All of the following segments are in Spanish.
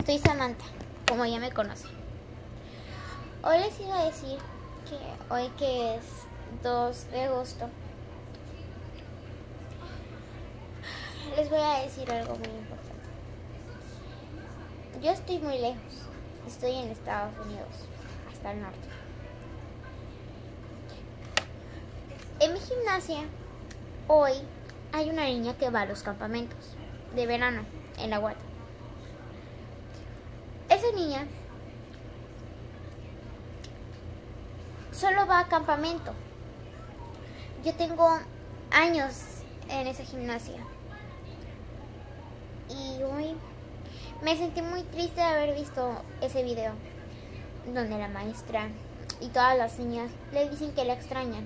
Soy Samantha, como ya me conocen. Hoy les iba a decir que hoy, que es 2 de agosto, les voy a decir algo muy importante. Yo estoy muy lejos, estoy en Estados Unidos, hasta el norte. En mi gimnasia, hoy hay una niña que va a los campamentos de verano en la Guata. Esa niña solo va a campamento. Yo tengo años en esa gimnasia y hoy me sentí muy triste de haber visto ese video donde la maestra y todas las niñas le dicen que la extrañan.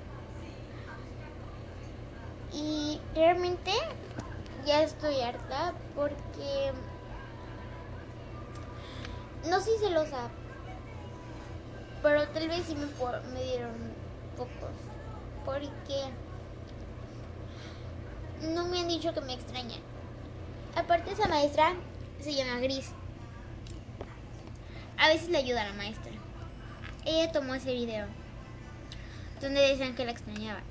Y realmente ya estoy harta porque no soy celosa, pero tal vez sí me dieron pocos, porque no me han dicho que me extrañan. Aparte, esa maestra se llama Gris. A veces le ayuda a la maestra. Ella tomó ese video donde decían que la extrañaban.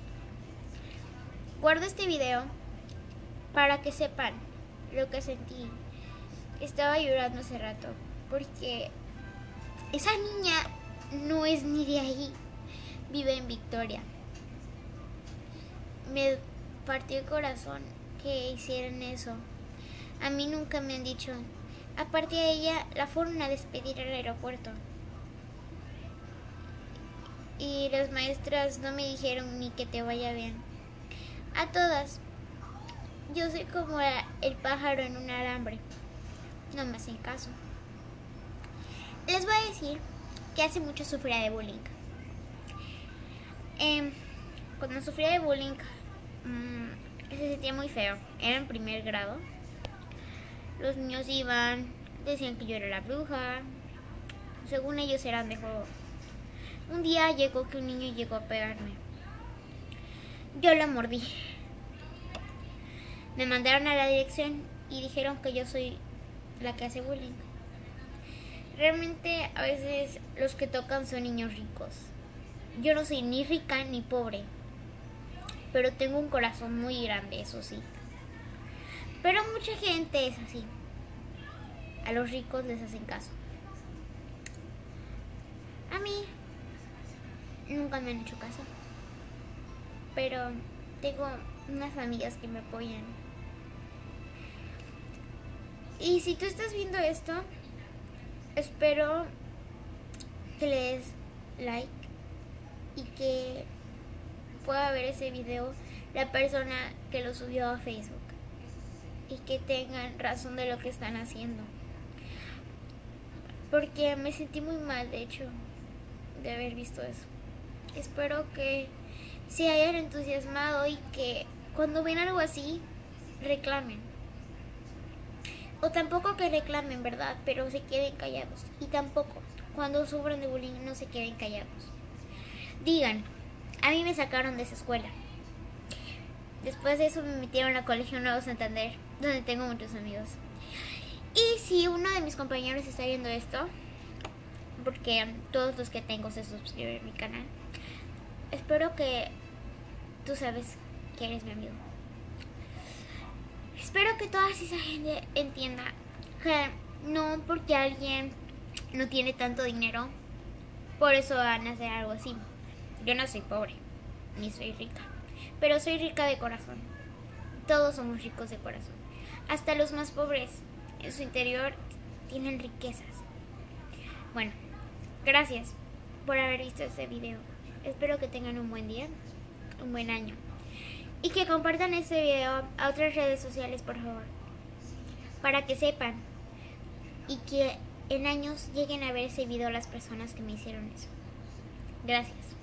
Guardo este video para que sepan lo que sentí. Estaba llorando hace rato porque esa niña no es ni de ahí, vive en Victoria. Me partió el corazón que hicieran eso. A mí nunca me han dicho. Aparte de ella, la fueron a despedir al aeropuerto. Y las maestras no me dijeron ni que te vaya bien. A todas. Yo soy como el pájaro en un alambre. No me hacen caso. Les voy a decir que hace mucho sufría de bullying. Cuando sufría de bullying, se sentía muy feo. Era en primer grado. Los niños iban, decían que yo era la bruja. Según ellos eran de juego. Un día llegó que un niño llegó a pegarme. Yo la mordí. Me mandaron a la dirección y dijeron que yo soy la que hace bullying. Realmente a veces los que tocan son niños ricos. Yo no soy ni rica ni pobre, pero tengo un corazón muy grande, eso sí. Pero mucha gente es así. A los ricos les hacen caso. A mí nunca me han hecho caso, pero tengo unas amigas que me apoyan. Y si tú estás viendo esto, espero que le des like y que pueda ver ese video la persona que lo subió a Facebook y que tengan razón de lo que están haciendo, porque me sentí muy mal, de hecho, de haber visto eso. Espero que se hayan entusiasmado y que cuando ven algo así reclamen, o tampoco que reclamen, ¿verdad? Pero se queden callados. Y tampoco cuando sufren de bullying no se queden callados. Digan: a mí me sacaron de esa escuela. Después de eso me metieron a Colegio Nuevo Santander, donde tengo muchos amigos. Y si uno de mis compañeros está viendo esto, porque todos los que tengo se suscriben a mi canal, espero que tú sabes que eres mi amigo. Espero que toda esa gente entienda que no porque alguien no tiene tanto dinero, por eso van a hacer algo así. Yo no soy pobre, ni soy rica, pero soy rica de corazón. Todos somos ricos de corazón. Hasta los más pobres en su interior tienen riquezas. Bueno, gracias por haber visto este video. Espero que tengan un buen día, un buen año. Y que compartan este video a otras redes sociales, por favor, para que sepan y que en años lleguen a ver ese video las personas que me hicieron eso. Gracias.